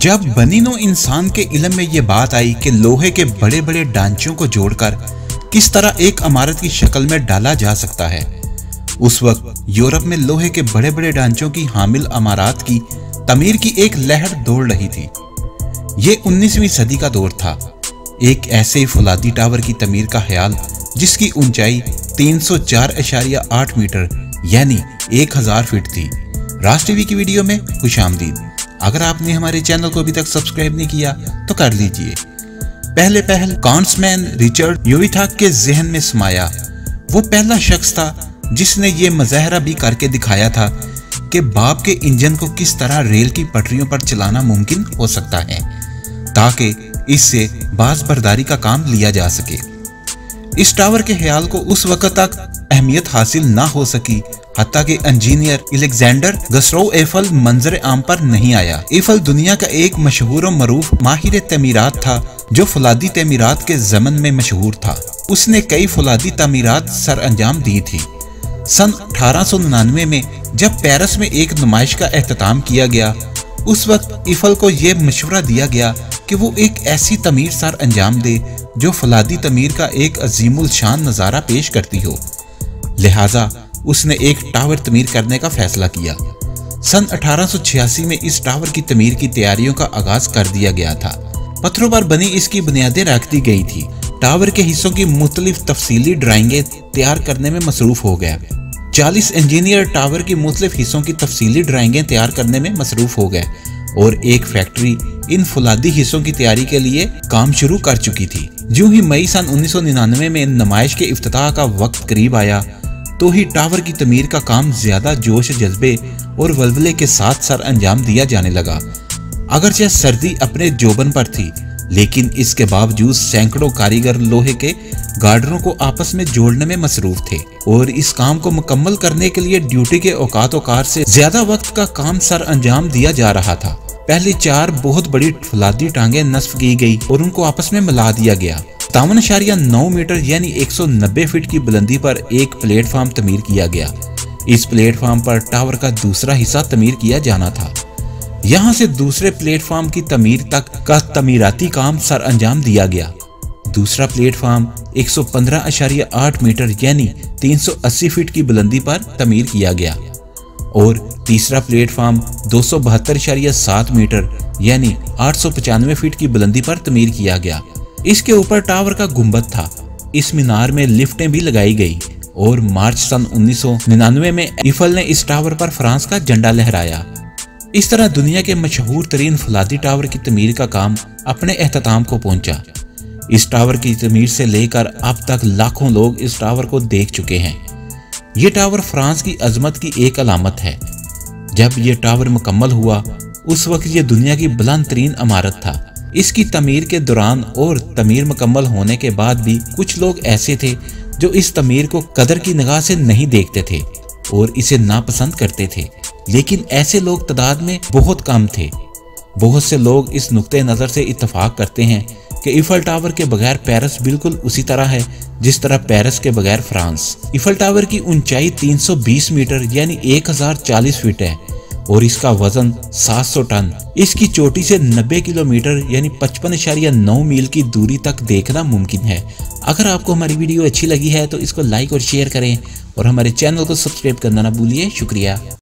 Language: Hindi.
जब बनी नौ इंसान के इल्म में ये बात आई कि लोहे के बड़े बड़े ढांचों को जोड़कर किस तरह एक इमारत की शक्ल में डाला जा सकता है, उस वक्त यूरोप में लोहे के बड़े बड़े ढांचों की हामिल इमारत की तमीर की एक लहर दौड़ रही थी। ये 19वीं सदी का दौर था। एक ऐसे फौलादी टावर की तमीर का ख्याल जिसकी ऊंचाई 304.8 मीटर यानी 1000 फीट थी। राज टीवी की वीडियो में खुशामदीद। अगर आपने हमारे चैनल को अभी तक सब्सक्राइब नहीं किया तो कर लीजिए। पहले कॉन्समैन रिचर्ड यूविथाक के जहन में समाया। वो पहला शख्स था जिसने ये मुजाहरा भी करके दिखाया था कि बाप के इंजन को किस तरह रेल की पटरियों पर चलाना मुमकिन हो सकता है ताकि इससे बाज बर्दारी का काम लिया जा सके। इस टावर के ख्याल को उस वक्त तक अहमियत हासिल ना हो सकी हत्ता कि इंजीनियर अलेक्जेंडर गस्टोव एफल मंजर आम पर नहीं आया। एफल दुनिया का एक मशहूर और मरूफ माहिर तमीरात था जो फौलादी तमीरात के ज़मन में मशहूर था। उसने कई फौलादी तमीरात सर अंजाम दी थी। सन 1899 में जब पेरिस में एक नुमाइश का एहतमाम किया गया, उस वक्त एफल को यह मशवरा दिया गया कि वो एक ऐसी तमीर सर अंजाम दे जो फौलादी तमीर का एक अजीमुल शान नज़ारा पेश करती हो। लिहाजा उसने एक टावर तमीर करने का फैसला किया। सन 1886 में इस टावर की तमीर की तैयारियों का आगाज कर दिया गया था। पत्थरों पर बनी इसकी बुनियादें रख दी गई थी। टावर के हिस्सों की मुख्तलिफ तफसीली ड्राइंगें तैयार करने में मसरूफ हो गए। 40 इंजीनियर टावर की मुख्तलिफ हिस्सों की तफसीली ड्राइंगें तैयार करने में मसरूफ हो गए और एक फैक्ट्री इन फौलादी हिस्सों की तैयारी के लिए काम शुरू कर चुकी थी। जो ही मई सन 1999 में नुमाइश के इफ्तिताह का वक्त करीब आया तो ही टावर की तमीर का काम ज्यादा जोश जज्बे और वल्वले के साथ सर अंजाम दिया जाने लगा। अगरचे सर्दी अपने जोबन पर थी, लेकिन इसके बावजूद सैकड़ों कारीगर लोहे के गार्डरों को आपस में जोड़ने में मसरूफ थे और इस काम को मुकम्मल करने के लिए ड्यूटी के औकात से ज्यादा वक्त का काम सर अंजाम दिया जा रहा था। पहली 4 बहुत बड़ी फौलादी टांगे नस्ब की गई और उनको आपस में मिला दिया गया। 57.9 मीटर यानी 190 फीट की बुलंदी पर एक प्लेटफॉर्म तमीर किया गया। इस प्लेटफॉर्म पर टावर का दूसरा हिस्सा तमीर किया जाना था। यहां से दूसरे प्लेटफॉर्म की तमीर तक का तमीराती काम सर अंजाम दिया गया। दूसरा प्लेटफॉर्म 115.8 मीटर यानी 380 फीट की बुलंदी पर तमीर किया गया और तीसरा प्लेटफॉर्म 272.7 मीटर यानी 895 फीट की बुलंदी पर तमीर किया गया। इसके ऊपर टावर का गुंबद था। इस मीनार में लिफ्टें भी लगाई गई और मार्च सन 1999 में एफल ने इस टावर पर फ्रांस का झंडा लहराया। इस तरह दुनिया के मशहूर तरीन फौलादी टावर की तमीर का काम अपने एहतमाम को पहुंचा। इस टावर की तमीर से लेकर अब तक लाखों लोग इस टावर को देख चुके हैं। ये टावर फ्रांस की अजमत की एक अलामत है। जब ये टावर मुकम्मल हुआ उस वक्त ये दुनिया की बुलंद तरीन इमारत था। इसकी तमीर के दौरान और तमीर मुकम्मल होने के बाद भी कुछ लोग ऐसे थे जो इस तमीर को कदर की निगाह से नहीं देखते थे और इसे नापसंद करते थे, लेकिन ऐसे लोग तादाद में बहुत कम थे। बहुत से लोग इस नुक्ते नज़र से इत्तफाक करते हैं कि ईफल टावर के बगैर पेरिस बिल्कुल उसी तरह है जिस तरह पेरिस के बगैर फ्रांस। ईफल टावर की ऊंचाई 320 मीटर यानी 1040 फीट है और इसका वजन 700 टन। इसकी चोटी से 90 किलोमीटर यानी 55.9 मील की दूरी तक देखना मुमकिन है। अगर आपको हमारी वीडियो अच्छी लगी है तो इसको लाइक और शेयर करें और हमारे चैनल को सब्सक्राइब करना ना भूलिए। शुक्रिया।